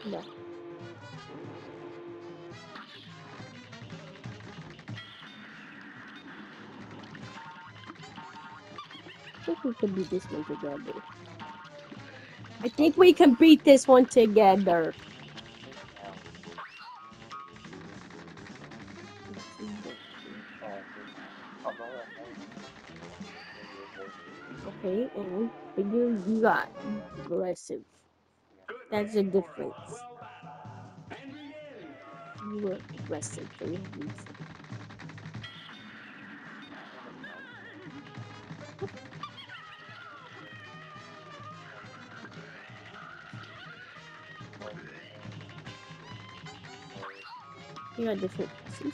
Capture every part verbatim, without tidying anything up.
No. I think we can beat this one together. I think we can beat this one together. Okay, and you you got aggressive. That's the difference. You were aggressive, so you have reason. You got different pieces.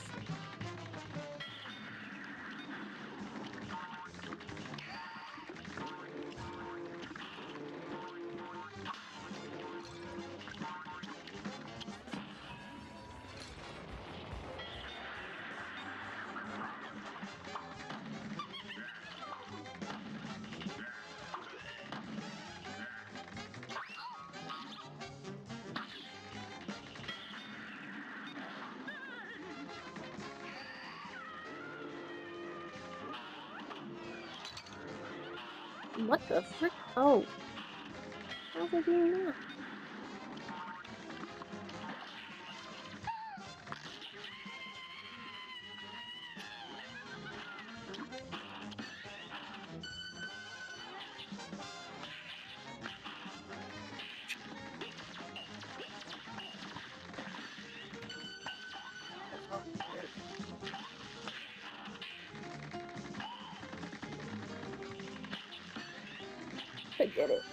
What the frick? Oh. How was I doing that? I get it.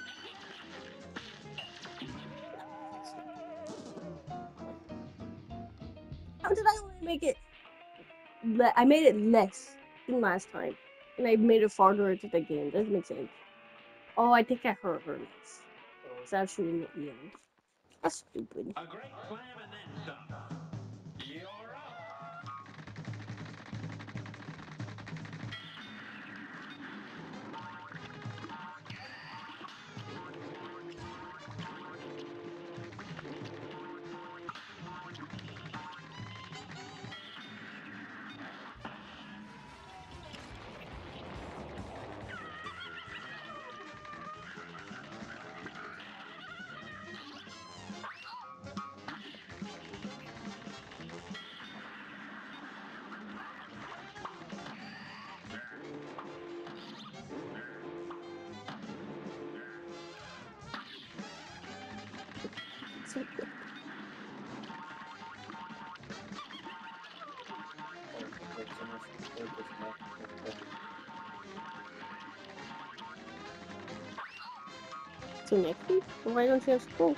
How did I only make it? Le I made it less than last time. And I made it farther into the game. Doesn't make sense. Oh, I think I hurt her less. It's actually in the end. That's stupid. A great slam and then some. You're up. So good. So next week? Why don't you have school?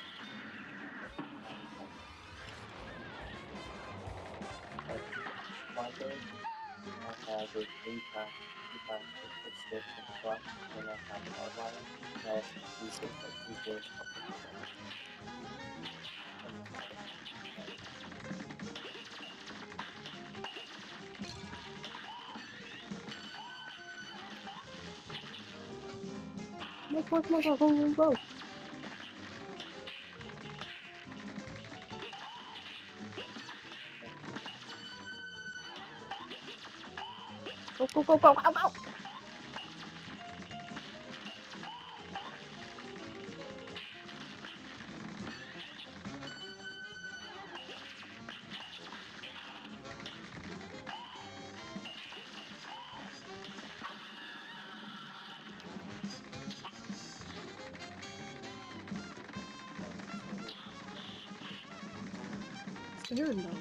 Monday, I have a three times, two times, six days in class, and I have online, and I have Tuesday for two days. Look, look, look, look, go, go, go. Go, go, go, go, go, go. Scared though.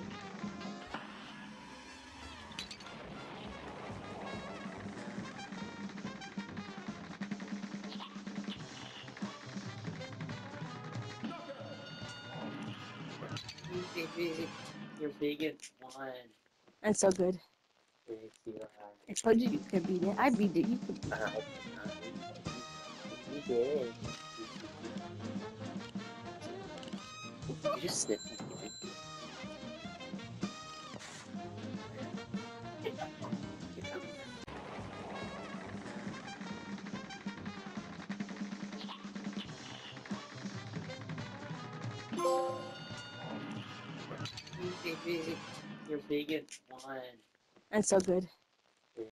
You're big at one. That's so good. Big, you I told you you could beat it. I beat it. You could beat it. have. You did. You just sit. big, big. You're big at one. And so good.